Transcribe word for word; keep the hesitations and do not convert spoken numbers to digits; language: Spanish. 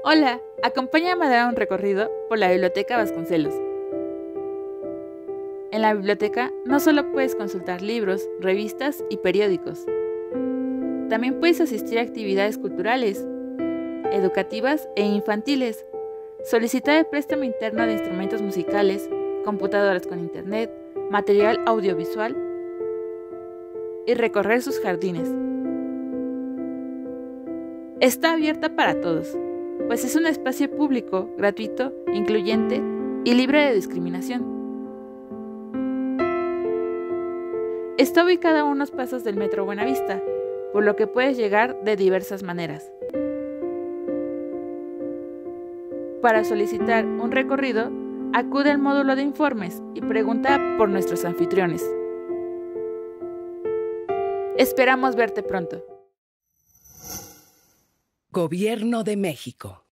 Hola, acompáñame a dar un recorrido por la Biblioteca Vasconcelos. En la biblioteca no solo puedes consultar libros, revistas y periódicos. También puedes asistir a actividades culturales, educativas e infantiles, solicitar el préstamo interno de instrumentos musicales, computadoras con internet, material audiovisual y recorrer sus jardines. Está abierta para todos, pues es un espacio público, gratuito, incluyente y libre de discriminación. Está ubicada a unos pasos del Metro Buenavista, por lo que puedes llegar de diversas maneras. Para solicitar un recorrido, acude al módulo de informes y pregunta por nuestros anfitriones. Esperamos verte pronto. Gobierno de México.